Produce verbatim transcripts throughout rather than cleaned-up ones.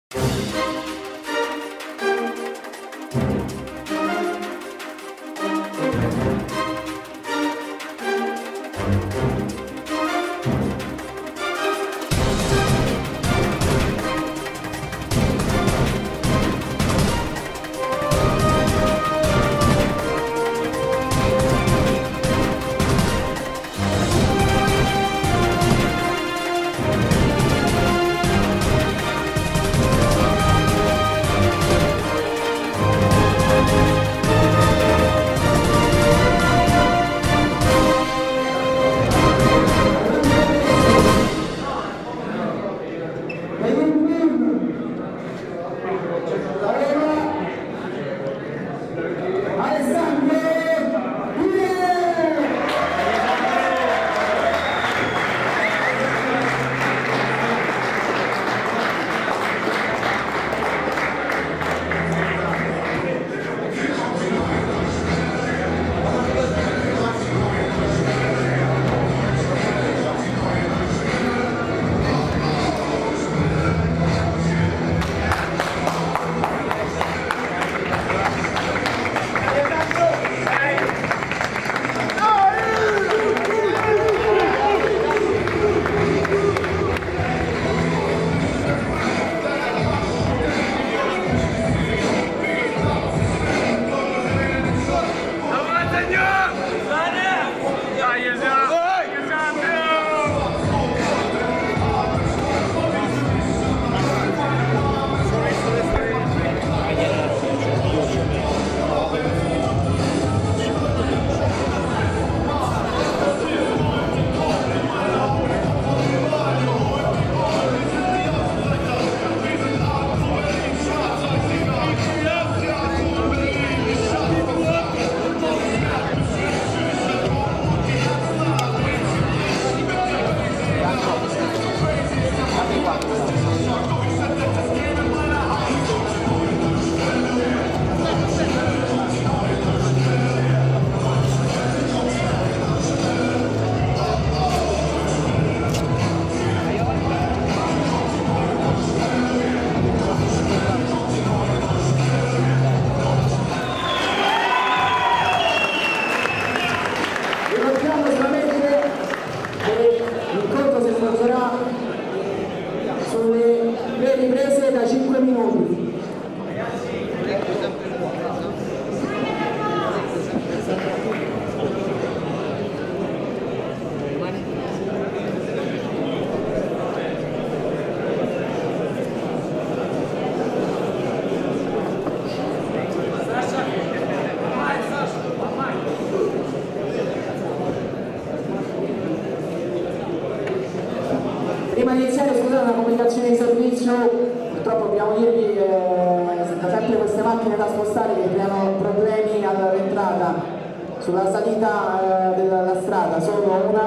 Prima di iniziare, scusate, una comunicazione di servizio, purtroppo dobbiamo dirvi che eh, sempre queste macchine da spostare che creano problemi all'entrata sulla salita eh, della strada. Sono una,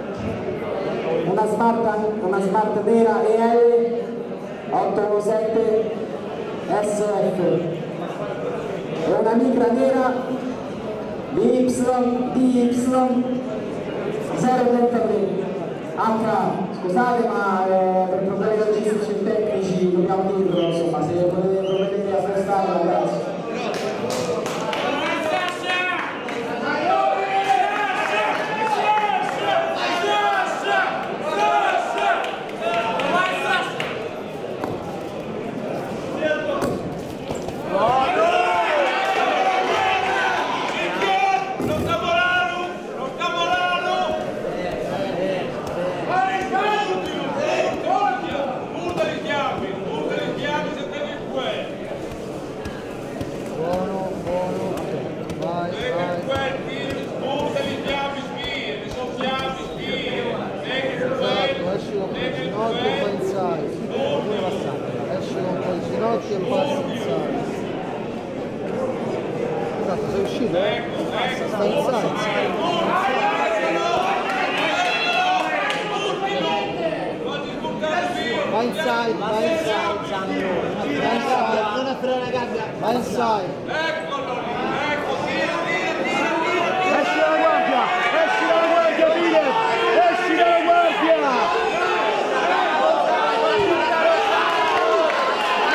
una, smart, una smart nera E L otto sette S F e una micra nera D Y D Y zero trentatré H. Scusate, ma eh, per problemi logistici e tecnici dobbiamo dirlo, insomma, se potete provvedere a spostarla, ragazzi. E passa in sala. Esatto, sei uscito? Eh? Sta in sala. Vai inside, vai inside. Vai inside, non è frena la gabbia. Vai inside. Eccolo lì, ecco, tira, tira, tira, tira. Esci dalla guardia, esci dalla guardia, Pile. Esci dalla guardia.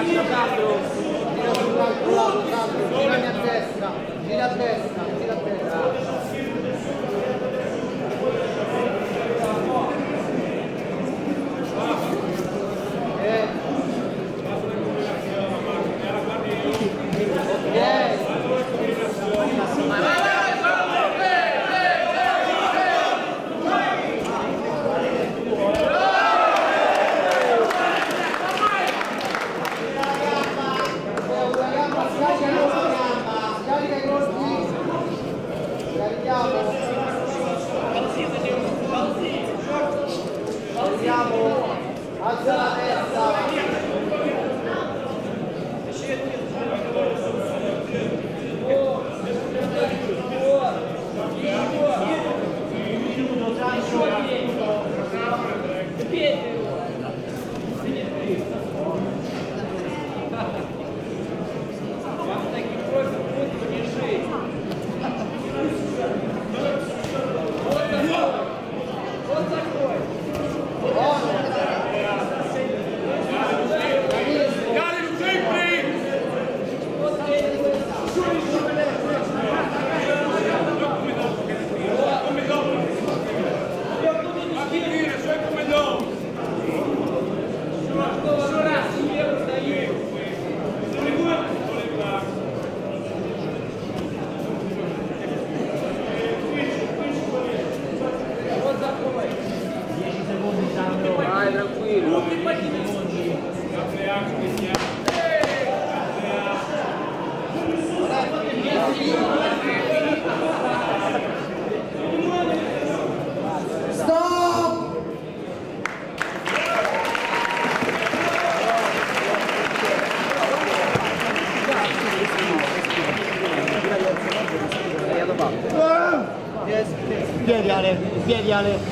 Sandro, gira sull'altro lato, Sandro, girami a destra, gira a destra, gira a destra. Alza la testa! Vai tranquillo. Stop! Piedi Ale, piedi Ale.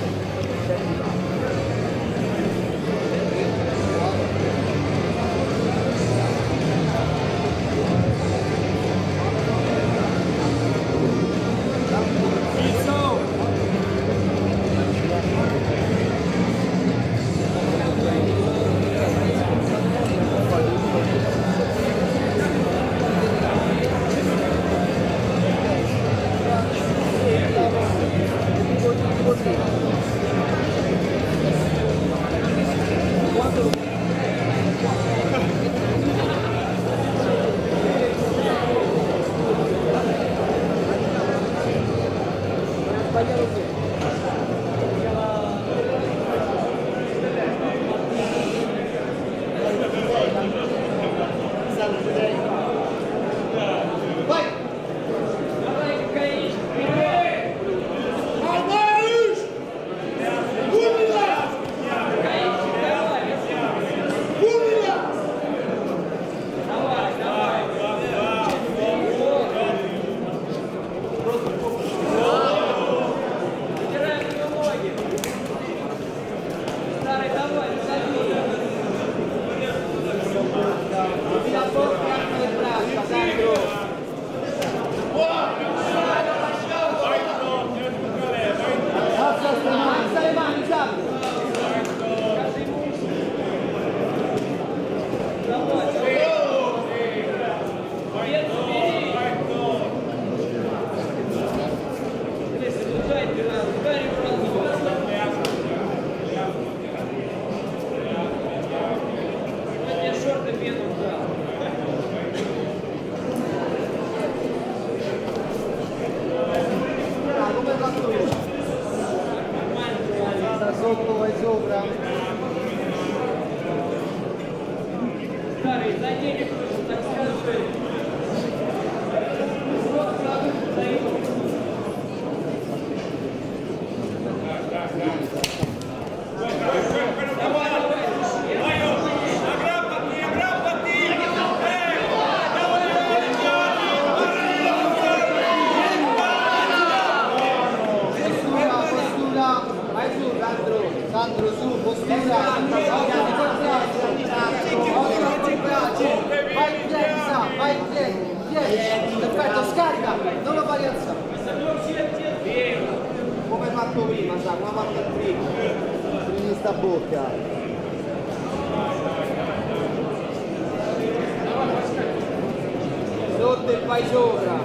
Sotto e sopra. Dai, dai, dai, dai. Sandro su, postura, vai in piedi, vai in piedi, piedi, perfetto, scarica, non lo fai alzare. Come fatto prima, sa, come fatto prima, prima sta bocca. vai sopra.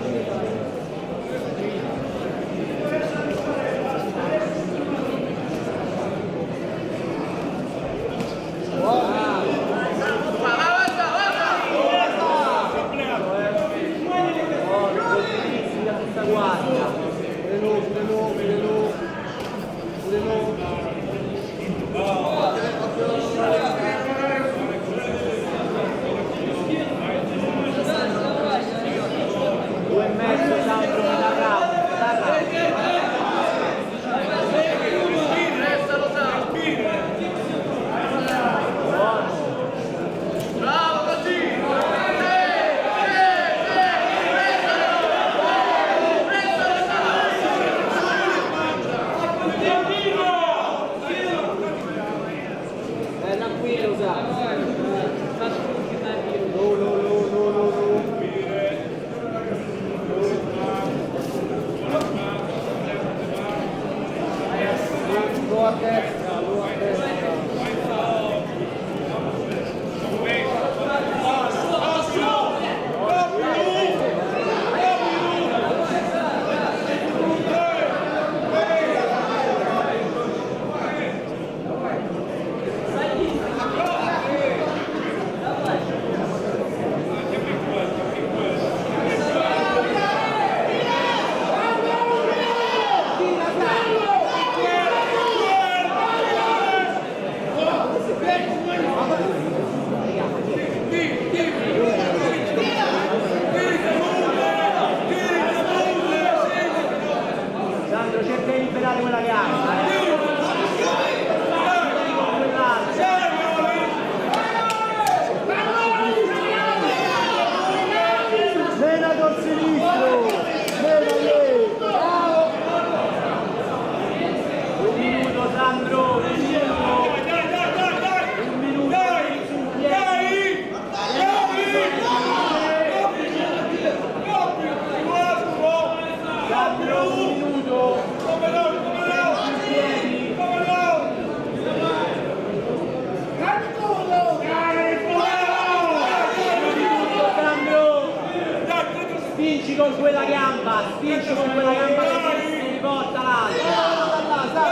Spingi con quella gamba, spingi con quella gamba che si riporta l'altra.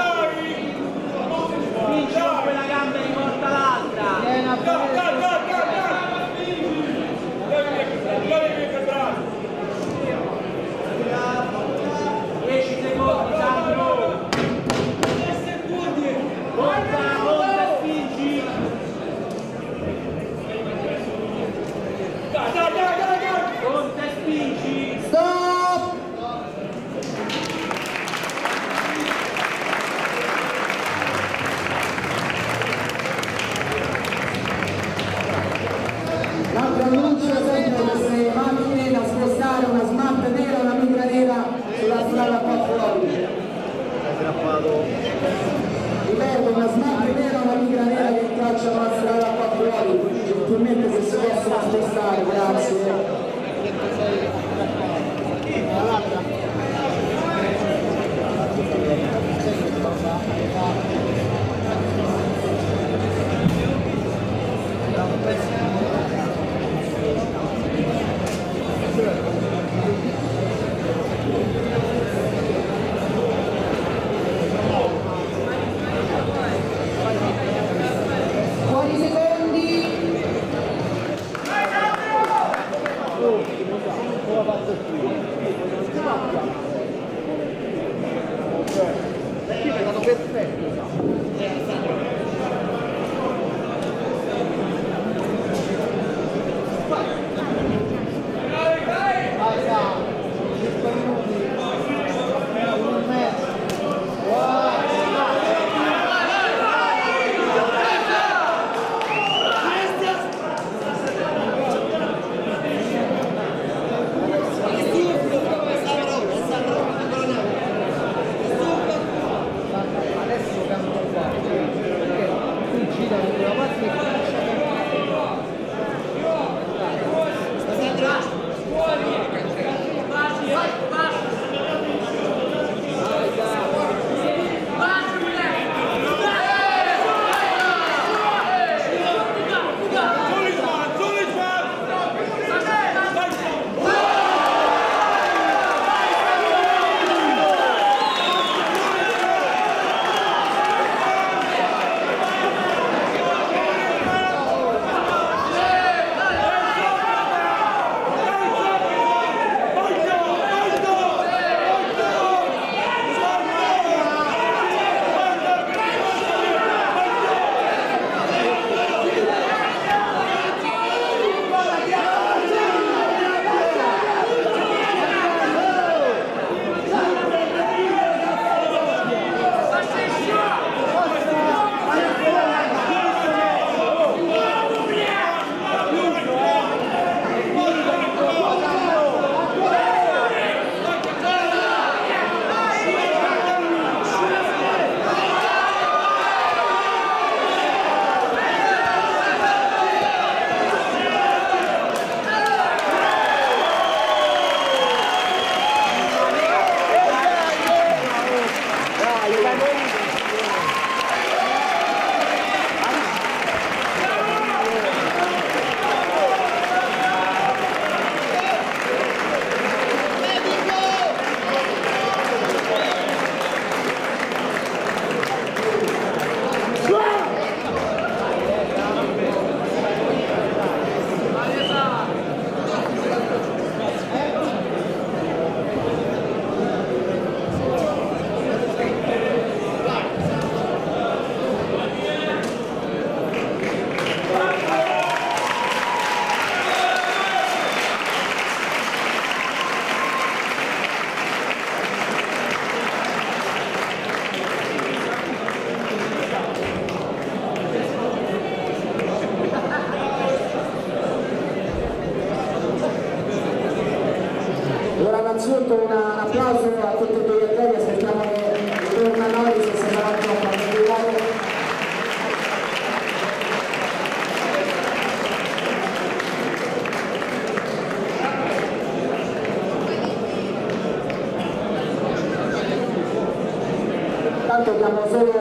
Spingi con quella gamba e riporta l'altra. dieci secondi, Sandro. Monta, monta, spingi. Dai, dai, dai, dai, dai. Monta e spingi. Stop! L'altro annuncio sempre queste macchine da spostare, una smart nera e una migra nera sulla strada a quattro lodi. Ripeto, una smart nera e una migra nera che incrociano la strada a quattro lodi. Gentilmente se si possono spostare, grazie. Buoni secondi. Perché è stato perfetto. innanzitutto un applauso a tutti e due gli atleti, aspettiamo che torna a noi se si sarà troppo a vedere. Tanto abbiamo solo